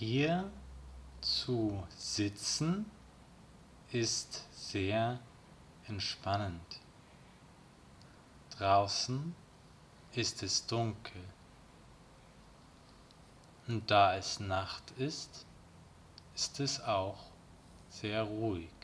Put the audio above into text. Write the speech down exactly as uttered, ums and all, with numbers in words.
Hier zu sitzen ist sehr entspannend. Draußen ist es dunkel. Und da es Nacht ist, ist es auch sehr ruhig.